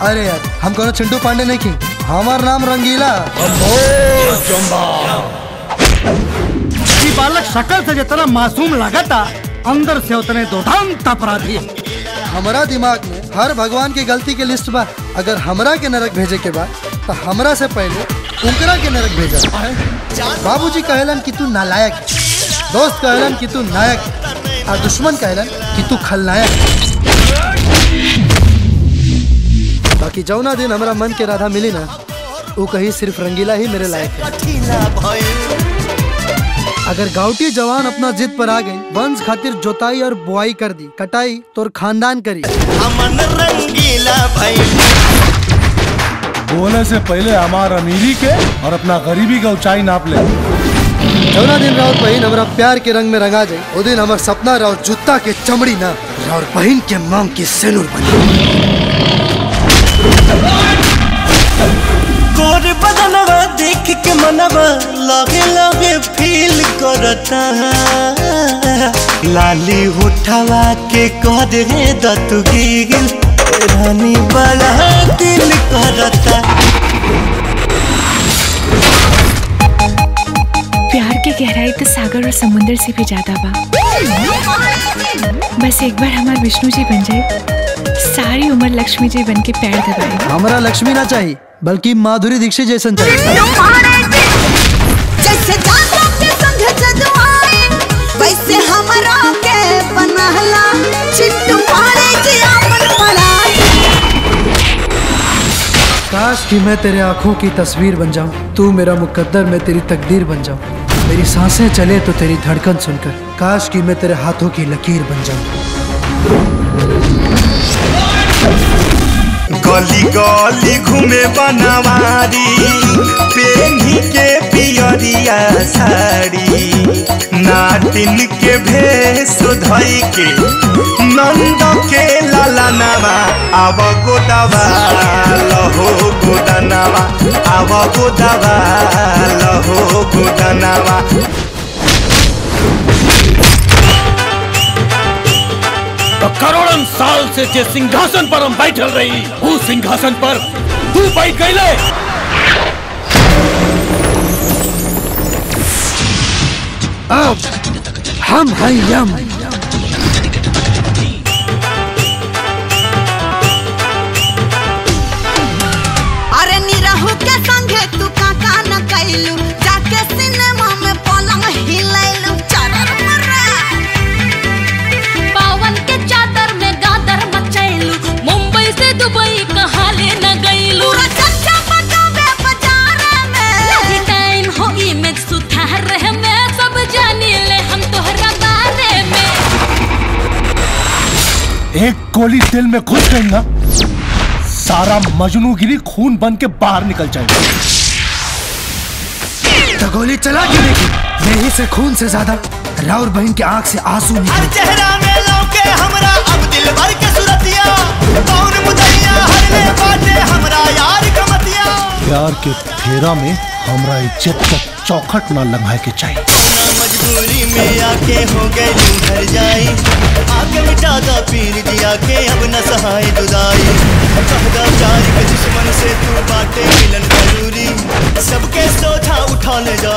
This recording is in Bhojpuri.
अरे यार हम कोनो चिंटू पांडे नहीं की, हमार नाम रंगीला। बालक शक्ल से जितना मासूम लागता अंदर से उतने दुर्दांत अपराधी। हमारा दिमाग में हर भगवान की गलती के लिस्ट बा। अगर हमरा के नरक भेजे के बाद तो हमरा से पहले उनकरा के नरक भेजा। बाबूजी कहलन कि तू नालायक, दोस्त कहलन कि तू नायक, और दुश्मन कहलन कि तू खलनायक। बाकी जौना दिन हमारा मन के राधा मिली ना, वो कहीं सिर्फ रंगीला ही मेरे लायक है। अगर गाँवटी जवान अपना जिद पर आ गई, वंश खातिर जोताई और बुआई कर दी, कटाई तोर खानदान करी। हमन रंगीला भाई बोले से पहले हमारा अमीरी के और अपना गरीबी का ऊंचाई नाप ले। जौना दिन राउत बहिन हमारा प्यार के रंग में रंगा जाए, वो दिन हमारा सपना राउत जूता के चमड़ी ना, और बहिन के मांग की सेनुर बने। गोर बदनवा देख के मनवा लगे लगे फील करता, लाली उठावा के करे दतुगी रानी बड़ा दिल करता। प्यार की गहराई तो सागर और समुंदर से भी ज्यादा बा। बस एक बार हमारे विष्णु जी बन जाए, सारी उम्र लक्ष्मी जी बन के पैर दबाए। हमारा लक्ष्मी ना चाहिए, बल्कि माधुरी दीक्षित जैसन चाहिए। जैसे के संग जदुआए, वैसे हमरा के बनहला चिट्टू मारे जी आपन पड़ाए। काश कि मैं तेरे आंखों की तस्वीर बन जाऊं, तू मेरा मुकद्दर, मैं तेरी तकदीर बन जाऊं। मेरी सांसें चले तो तेरी धड़कन सुनकर, काश कि मैं तेरे हाथों की लकीर बन जाऊं। गली गली घूमे बनवारी, पेन्ही के पियरिया साड़ी, नाटिन के भेष धई के नंद के लाला नवा, आव गोदवा लहो गोदनवा, आव गोदवा लहो गोदनवा। करोड़न साल से जे सिंहासन पर हम बैठल रही, वो सिंहासन पर तू बैठ गईले। अब हम हैं यम। अरे निरहु के संगे तू काका न कैलू, जाके सिनेमा में पलंग हिलैलू। चरर मरे पावन के चादर में गादर मचैलू, मुंबई से दुबई कहाँ ले न गईलू। पूरा चर्चा बजावे बाजार में, लगी टाइम हो इमेज सुधार में, सब जानी ले हम तोहरा बारे में। एक गोली दिल में घुस गई ना, सारा मजनूगिरी खून बन के बाहर निकल जाएगी। तो गोली चला के देखी, यही से खून से ज्यादा राउर बहन के आंख से आंसू निकले। चेहरा में लौके हमरा अब दिल भर के सुरतिया, कौन मुदैया हरले बाटे हमरा यार कमतिया। प्यार के फेरा में हमरा इज्जत का चौखट ना लंघाए के चाहिए। मजबूरी में आके हो गई घर जाई, आके मिटा दा पीर दिया के अब न सहाय जुदाई। कहदा चार के दुश्मन से तू बाटे मिलन जरूरी, सबके सोझा उठा ले जा